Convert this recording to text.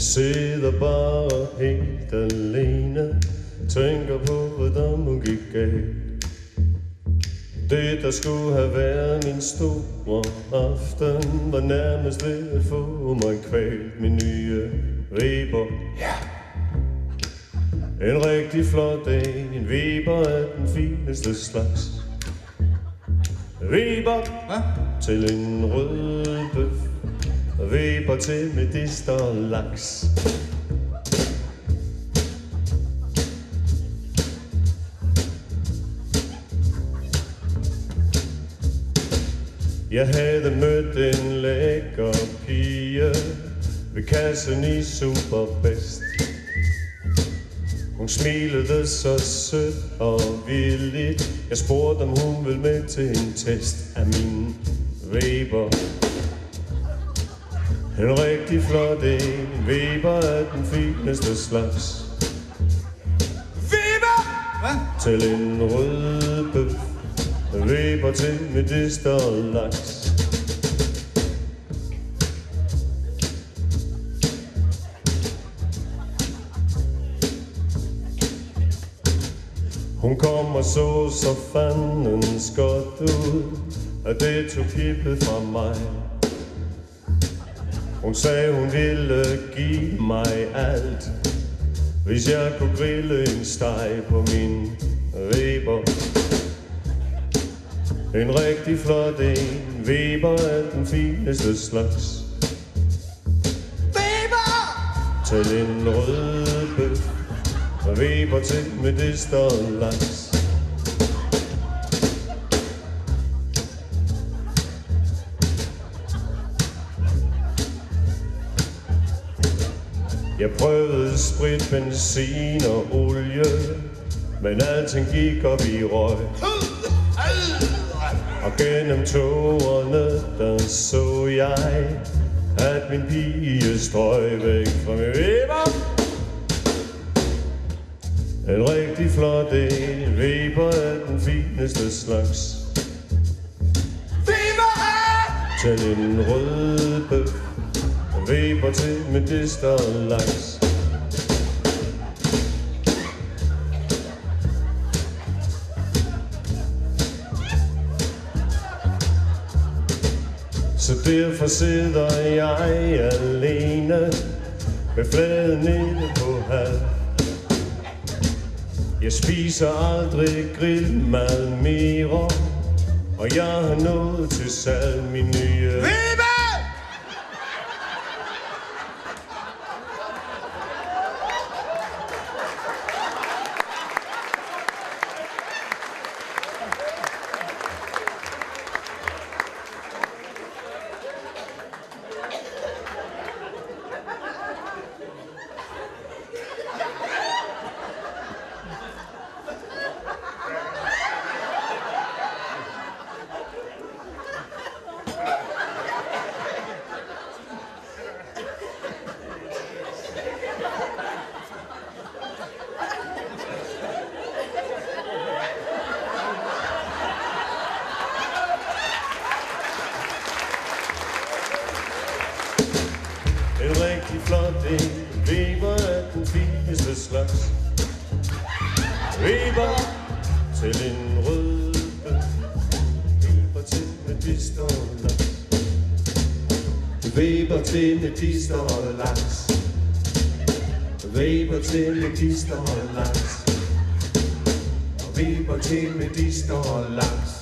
Sidder bare helt alene, tænker på, hvordan hun gik galt. Det, der skulle have været min store aften, var nærmest ved at få mig kvalt. Min nye Weber, en rigtig flot en Weber af den fineste slags. Weber til en rød bøf, Weber til medister og laks. Jeg havde mødt en lækker pige ved kassen i Superbest. Hun smilede så sødt og villigt. Jeg spurgte, om hun ville med til en test af min Weber. En rigtig flot en Weber af den fineste slags. Weber! Til en rød bøf, Weber til medister og laks. Hun kom og så fandens godt ud, og det tog kippet fra mig. Hun sagde, hun ville give mig alt, hvis jeg kunne grille en steg på min Weber. En rigtig flot en Weber af den fineste slags. Weber! Til en rød bøf, Weber til medister og laks. Jeg prøvede sprit, benzin og olie, men alting gik op i røg. Og gennem tårerne, der så jeg, at min pige strøg væk fra min Weber. En rigtig flot en Weber af den fineste slags. Weber! Til en rød bøf, Weber til medister og laks. Så derfor sidder jeg alene med fladen nede på halv. Jeg spiser aldrig grillmad mere, og jeg har nået til salg min nye Weber! En rigtig flot en Weber af den fineste slags. Weber til en rød bøf, Weber til medister og laks. Weber til medister og laks. Weber til medister og laks. Weber til medister og laks.